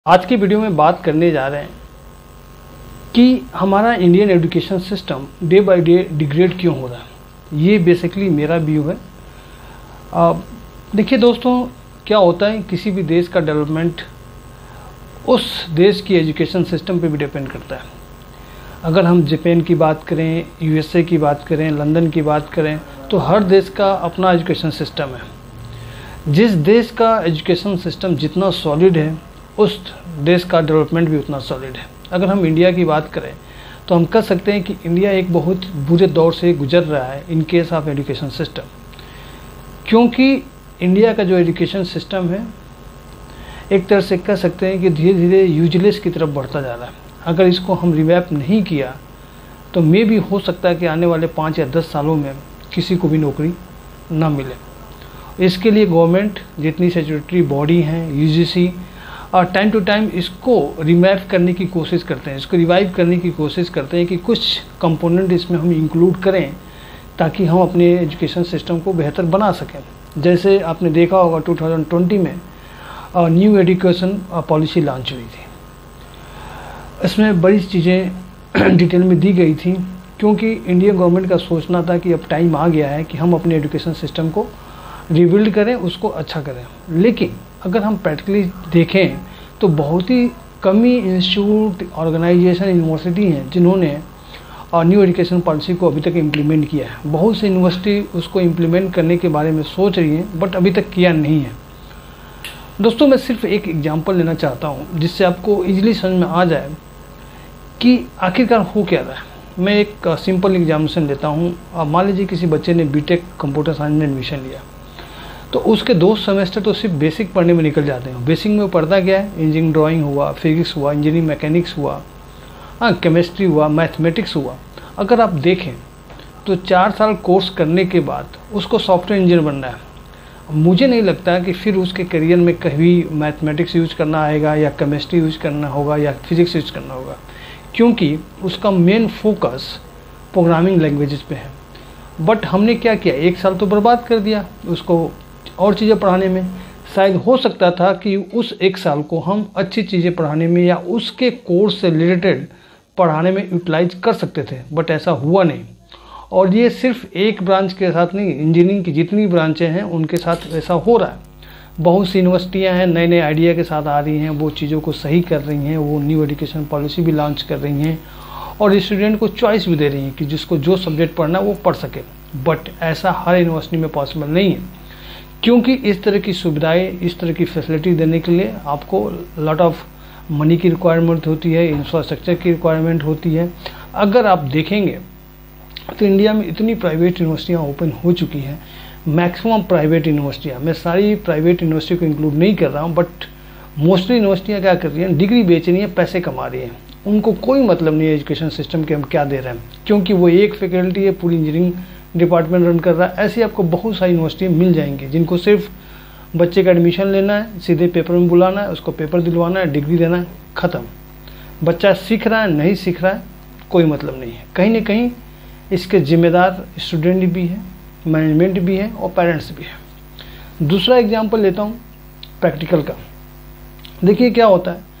आज की वीडियो में बात करने जा रहे हैं कि हमारा Indian education system day by day degrade क्यों हो रहा है। ये बेसिकली मेरा व्यू है। देखिए दोस्तों, क्या होता है किसी भी देश का डेवलपमेंट उस देश की एजुकेशन सिस्टम पे भी डिपेंड करता है। अगर हम जापान की बात करें, यूएसए की बात करें, लंदन की बात करें, तो हर देश का अपना एजुकेशन सिस्टम है। जिस देश का एजुकेशन सिस्टम जितना सॉलिड है उस देश का डेवलपमेंट भी उतना सॉलिड है। अगर हम इंडिया की बात करें तो हम कह सकते हैं कि इंडिया एक बहुत बुरे दौर से गुजर रहा है in case of education system, क्योंकि इंडिया का जो एजुकेशन सिस्टम है एक तरह से कह सकते हैं कि धीरे धीरे यूजलेस की तरफ बढ़ता जा रहा है। अगर इसको हम रिवैप नहीं किया तो मे भी हो सकता है कि आने वाले 5 या 10 सालों में किसी को भी नौकरी ना मिले। इसके लिए गवर्नमेंट जितनी स्टैट्यूटरी बॉडी हैं, यूजीसी, और टाइम टू टाइम इसको रिमैप करने की कोशिश करते हैं, इसको रिवाइव करने की कोशिश करते हैं कि कुछ कंपोनेंट इसमें हम इंक्लूड करें ताकि हम अपने एजुकेशन सिस्टम को बेहतर बना सकें। जैसे आपने देखा होगा 2020 में न्यू एजुकेशन पॉलिसी लॉन्च हुई थी। इसमें बड़ी चीज़ें डिटेल में दी गई थी, क्योंकि इंडियन गवर्नमेंट का सोचना था कि अब टाइम आ गया है कि हम अपने एजुकेशन सिस्टम को रिबिल्ड करें, उसको अच्छा करें। लेकिन अगर हम प्रैक्टिकली देखें तो बहुत ही कम ही इंस्टीट्यूट, ऑर्गेनाइजेशन, यूनिवर्सिटी हैं जिन्होंने न्यू एजुकेशन पॉलिसी को अभी तक इम्प्लीमेंट किया है। बहुत सी यूनिवर्सिटी उसको इम्प्लीमेंट करने के बारे में सोच रही हैं, बट अभी तक किया नहीं है। दोस्तों, मैं सिर्फ एक एग्जांपल लेना चाहता हूं जिससे आपको इजीली समझ में आ जाए कि आखिरकार हो क्या रहा है। मैं एक सिंपल एग्जामिनेशन लेता हूँ। मान लीजिए किसी बच्चे ने बीटेक कंप्यूटर साइंस में एडमिशन लिया, तो उसके 2 सेमेस्टर तो सिर्फ बेसिक पढ़ने में निकल जाते हैं। बेसिक में वो पढ़ता क्या है? इंजीनियरिंग ड्राइंग हुआ, फिजिक्स हुआ, इंजीनियरिंग मैकेनिक्स हुआ, केमिस्ट्री हुआ, मैथमेटिक्स हुआ। अगर आप देखें तो 4 साल कोर्स करने के बाद उसको सॉफ्टवेयर इंजीनियर बनना है। मुझे नहीं लगता कि फिर उसके करियर में कभी मैथमेटिक्स यूज करना आएगा या केमिस्ट्री यूज करना होगा या फिजिक्स यूज करना होगा, क्योंकि उसका मेन फोकस प्रोग्रामिंग लैंग्वेजेस पे है। बट हमने क्या किया, 1 साल तो बर्बाद कर दिया उसको और चीज़ें पढ़ाने में। शायद हो सकता था कि उस 1 साल को हम अच्छी चीज़ें पढ़ाने में या उसके कोर्स से रिलेटेड पढ़ाने में यूटिलाइज कर सकते थे, बट ऐसा हुआ नहीं। और ये सिर्फ एक ब्रांच के साथ नहीं, इंजीनियरिंग की जितनी ब्रांचें हैं उनके साथ ऐसा हो रहा है। बहुत सी यूनिवर्सिटियाँ हैं नए नए आइडिया के साथ आ रही हैं, वो चीज़ों को सही कर रही हैं, वो न्यू एजुकेशन पॉलिसी भी लॉन्च कर रही हैं और स्टूडेंट को चॉइस भी दे रही हैं कि जिसको जो सब्जेक्ट पढ़ना है वो पढ़ सके। बट ऐसा हर यूनिवर्सिटी में पॉसिबल नहीं है, क्योंकि इस तरह की सुविधाएं, इस तरह की फैसिलिटी देने के लिए आपको लॉट ऑफ मनी की रिक्वायरमेंट होती है, इंफ्रास्ट्रक्चर की रिक्वायरमेंट होती है। अगर आप देखेंगे तो इंडिया में इतनी प्राइवेट यूनिवर्सिटियां ओपन हो चुकी हैं, मैक्सिमम प्राइवेट यूनिवर्सिटियां, मैं सारी प्राइवेट यूनिवर्सिटी को इंक्लूड नहीं कर रहा हूं, बट मोस्टली यूनिवर्सिटियां क्या कर रही हैं, डिग्री बेच रही हैं, पैसे कमा रही हैं। उनको कोई मतलब नहीं है एजुकेशन सिस्टम के हम क्या दे रहे हैं, क्योंकि वो एक फैकल्टी है पूरी इंजीनियरिंग डिपार्टमेंट रन कर रहा है। ऐसी आपको बहुत सारी यूनिवर्सिटी मिल जाएंगी जिनको सिर्फ बच्चे का एडमिशन लेना है, सीधे पेपर में बुलाना है, उसको पेपर दिलवाना है, डिग्री देना है, ख़त्म। बच्चा सीख रहा है नहीं सीख रहा है कोई मतलब नहीं है। कहीं ना कहीं इसके जिम्मेदार स्टूडेंट भी है, मैनेजमेंट भी है और पेरेंट्स भी है। दूसरा एग्जाम्पल लेता हूँ प्रैक्टिकल का। देखिए क्या होता है,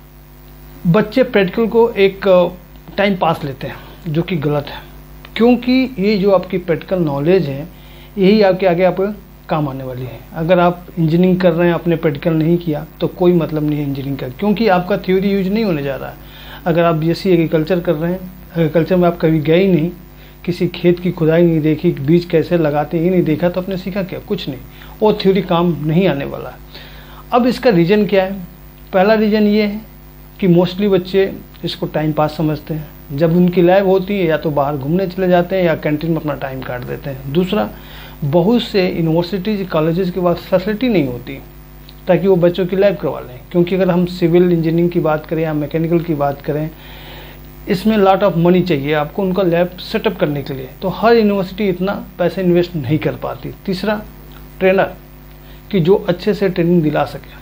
बच्चे प्रैक्टिकल को एक टाइम पास लेते हैं, जो कि गलत है, क्योंकि ये जो आपकी प्रैक्टिकल नॉलेज है यही आपके आगे आप काम आने वाली है। अगर आप इंजीनियरिंग कर रहे हैं, आपने प्रैक्टिकल नहीं किया तो कोई मतलब नहीं है इंजीनियरिंग का, क्योंकि आपका थ्योरी यूज नहीं होने जा रहा है। अगर आप बीएससी एग्रीकल्चर कर रहे हैं, एग्रीकल्चर में आप कभी गए ही नहीं, किसी खेत की खुदाई नहीं देखी, बीज कैसे लगाते हैं ये नहीं देखा, तो आपने सीखा क्या? कुछ नहीं। वो थ्योरी काम नहीं आने वाला है। अब इसका रीज़न क्या है? पहला रीज़न ये है कि मोस्टली बच्चे इसको टाइम पास समझते हैं। जब उनकी लैब होती है या तो बाहर घूमने चले जाते हैं या कैंटीन में अपना टाइम काट देते हैं। दूसरा, बहुत से यूनिवर्सिटीज कॉलेजेस के पास फैसिलिटी नहीं होती ताकि वो बच्चों की लैब करवा लें, क्योंकि अगर हम सिविल इंजीनियरिंग की बात करें या मैकेनिकल की बात करें, इसमें लॉट ऑफ मनी चाहिए आपको उनका लैब सेटअप करने के लिए, तो हर यूनिवर्सिटी इतना पैसे इन्वेस्ट नहीं कर पाती। तीसरा, ट्रेनर कि जो अच्छे से ट्रेनिंग दिला सके,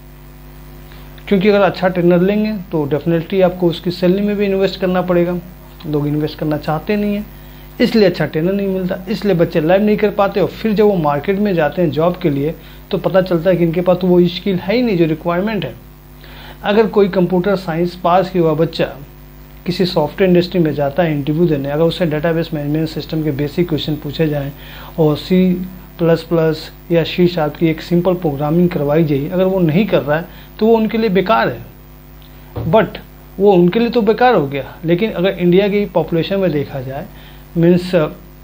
क्योंकि अगर अच्छा ट्रेनर लेंगे तो डेफिनेटली आपको उसकी सैलरी में भी इन्वेस्ट करना पड़ेगा। लोग इन्वेस्ट करना चाहते नहीं हैं, इसलिए अच्छा ट्रेनर नहीं मिलता, इसलिए बच्चे लैब नहीं कर पाते। और फिर जब वो मार्केट में जाते हैं जॉब के लिए तो पता चलता है कि इनके पास तो वो स्किल है ही नहीं जो रिक्वायरमेंट है। अगर कोई कंप्यूटर साइंस पास किया हुआ बच्चा किसी सॉफ्टवेयर इंडस्ट्री में जाता है इंटरव्यू देने, अगर उससे डेटाबेस मैनेजमेंट सिस्टम के बेसिक क्वेश्चन पूछे जाएँ और C++ या C# की एक सिंपल प्रोग्रामिंग करवाई जाए, अगर वो नहीं कर रहा है तो वो उनके लिए बेकार है। बट वो उनके लिए तो बेकार हो गया, लेकिन अगर इंडिया की पॉपुलेशन में देखा जाए, मीन्स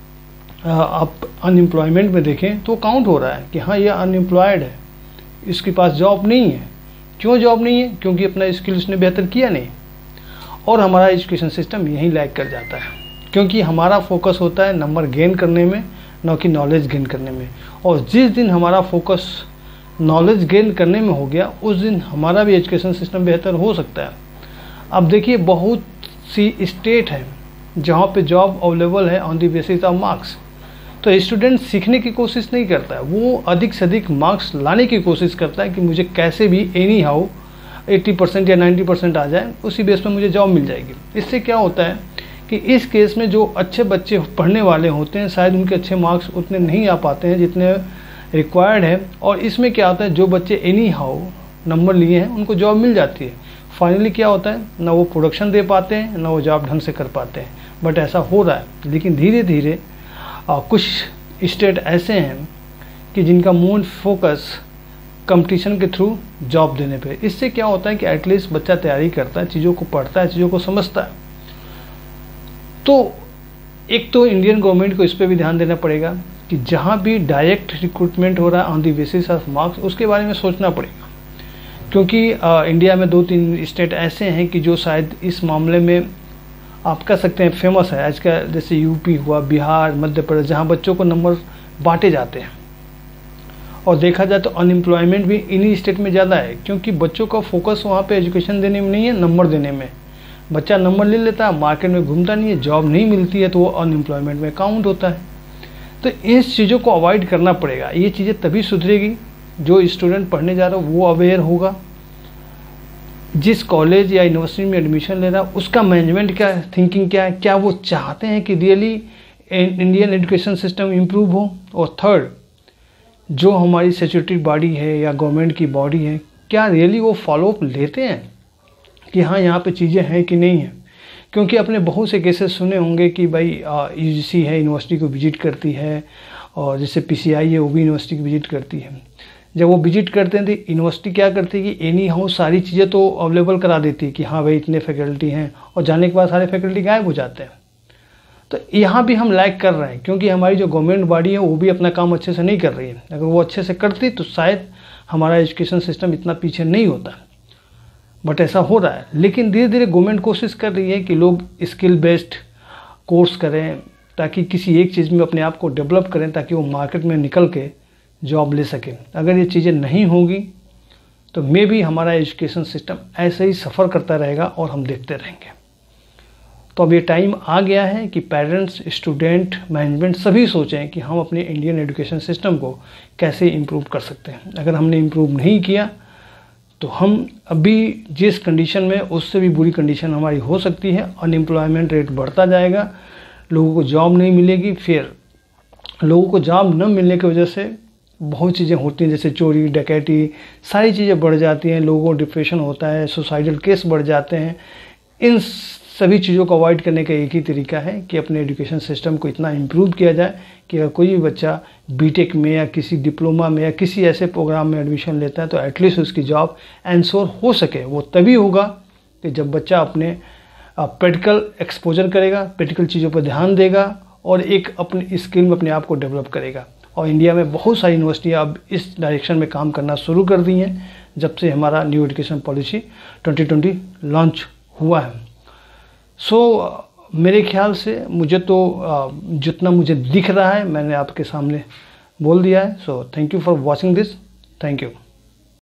आप अनएम्प्लॉयमेंट में देखें तो काउंट हो रहा है कि हाँ ये अनएम्प्लॉयड है, इसके पास जॉब नहीं है। क्यों जॉब नहीं है? क्योंकि अपना स्किल उसने बेहतर किया नहीं। और हमारा एजुकेशन सिस्टम यहीं लैग कर जाता है, क्योंकि हमारा फोकस होता है नंबर गेन करने में, न कि नॉलेज गेन करने में। और जिस दिन हमारा फोकस नॉलेज गेन करने में हो गया, उस दिन हमारा भी एजुकेशन सिस्टम बेहतर हो सकता है। अब देखिए, बहुत सी स्टेट हैं जहाँ पे जॉब अवेलेबल है on the basis of marks. तो स्टूडेंट सीखने की कोशिश नहीं करता है, वो अधिक से अधिक मार्क्स लाने की कोशिश करता है कि मुझे कैसे भी एनी हाउ 80% या 90% आ जाए, उसी बेस पे मुझे जॉब मिल जाएगी। इससे क्या होता है कि इस केस में जो अच्छे बच्चे पढ़ने वाले होते हैं, शायद उनके अच्छे मार्क्स उतने नहीं आ पाते हैं जितने रिक्वायर्ड है। और इसमें क्या होता है, जो बच्चे एनी हाउ नंबर लिए हैं उनको जॉब मिल जाती है। फाइनली क्या होता है, ना वो प्रोडक्शन दे पाते हैं, ना वो जॉब ढंग से कर पाते हैं। बट ऐसा हो रहा है। लेकिन धीरे धीरे कुछ स्टेट ऐसे हैं कि जिनका मेन फोकस कंपटीशन के थ्रू जॉब देने पे। इससे क्या होता है कि एटलीस्ट बच्चा तैयारी करता है, चीज़ों को पढ़ता है, चीज़ों को समझता है। तो एक तो इंडियन गवर्नमेंट को इस पर भी ध्यान देना पड़ेगा कि जहाँ भी डायरेक्ट रिक्रूटमेंट हो रहा है on the basis of marks, उसके बारे में सोचना पड़ेगा। क्योंकि इंडिया में 2-3 स्टेट ऐसे हैं कि जो शायद इस मामले में आप कह सकते हैं फेमस है आज का, जैसे यूपी हुआ, बिहार, मध्य प्रदेश, जहाँ बच्चों को नंबर बांटे जाते हैं। और देखा जाए तो अनएम्प्लॉयमेंट भी इन्हीं स्टेट में ज़्यादा है, क्योंकि बच्चों का फोकस वहाँ पे एजुकेशन देने में नहीं है, नंबर देने में। बच्चा नंबर ले लेता है, मार्केट में घूमता नहीं है, जॉब नहीं मिलती है, तो वो अनएम्प्लॉयमेंट में काउंट होता है। तो इस चीज़ों को अवॉइड करना पड़ेगा। ये चीज़ें तभी सुधरेगी जो स्टूडेंट पढ़ने जा रहा है वो अवेयर होगा, जिस कॉलेज या यूनिवर्सिटी में एडमिशन ले रहा है उसका मैनेजमेंट क्या थिंकिंग क्या है, क्या वो चाहते हैं कि really Indian education system improve हो। और थर्ड, जो हमारी स्टैट्यूटरी बॉडी है या गवर्नमेंट की बॉडी है, क्या रियली वो फॉलोअप लेते हैं कि हाँ यहाँ पे चीज़ें हैं कि नहीं है। क्योंकि अपने बहुत से केसेस सुने होंगे कि भाई यूजीसी है, यूनिवर्सिटी को विजिट करती है, और जैसे पीसीआई है वो भी यूनिवर्सिटी को विजिट करती है। जब वो विजिट करते हैं तो यूनिवर्सिटी क्या करती है कि एनी हाउ सारी चीज़ें तो अवेलेबल करा देती है कि हाँ भाई इतने फैकल्टी हैं, और जाने के बाद सारे फैकल्टी गायब हो जाते हैं। तो यहाँ भी हम लैग कर रहे हैं, क्योंकि हमारी जो गवर्नमेंट बॉडी है वो भी अपना काम अच्छे से नहीं कर रही है। अगर वो अच्छे से करती तो शायद हमारा एजुकेशन सिस्टम इतना पीछे नहीं होता। बट ऐसा हो रहा है। लेकिन धीरे धीरे गवर्नमेंट कोशिश कर रही है कि लोग स्किल बेस्ड कोर्स करें, ताकि किसी एक चीज़ में अपने आप को डेवलप करें, ताकि वो मार्केट में निकल के जॉब ले सकें। अगर ये चीज़ें नहीं होंगी तो मे भी हमारा एजुकेशन सिस्टम ऐसे ही सफ़र करता रहेगा और हम देखते रहेंगे। तो अब ये टाइम आ गया है कि पेरेंट्स, स्टूडेंट, मैनेजमेंट सभी सोचें कि हम अपने इंडियन एजुकेशन सिस्टम को कैसे इम्प्रूव कर सकते हैं। अगर हमने इम्प्रूव नहीं किया तो हम अभी जिस कंडीशन में, उससे भी बुरी कंडीशन हमारी हो सकती है। अनएम्प्लॉयमेंट रेट बढ़ता जाएगा, लोगों को जॉब नहीं मिलेगी, फिर लोगों को जॉब न मिलने की वजह से बहुत चीज़ें होती हैं, जैसे चोरी, डकैती, सारी चीज़ें बढ़ जाती हैं, लोगों को डिप्रेशन होता है, सुसाइडल केस बढ़ जाते हैं। इन सभी चीज़ों को अवॉइड करने का एक ही तरीका है कि अपने एजुकेशन सिस्टम को इतना इम्प्रूव किया जाए कि अगर कोई भी बच्चा बीटेक में या किसी डिप्लोमा में या किसी ऐसे प्रोग्राम में एडमिशन लेता है तो एटलीस्ट उसकी जॉब एंश्योर हो सके। वो तभी होगा कि जब बच्चा अपने प्रैक्टिकल एक्सपोजर करेगा, प्रैक्टिकल चीज़ों पर ध्यान देगा और एक अपने स्किल में अपने आप को डेवलप करेगा। और इंडिया में बहुत सारी यूनिवर्सिटियाँ अब इस डायरेक्शन में काम करना शुरू कर दी हैं जब से हमारा न्यू एजुकेशन पॉलिसी 2020 लॉन्च हुआ है। मेरे ख्याल से मुझे तो जितना मुझे दिख रहा है मैंने आपके सामने बोल दिया है। Thank you for watching this. Thank you.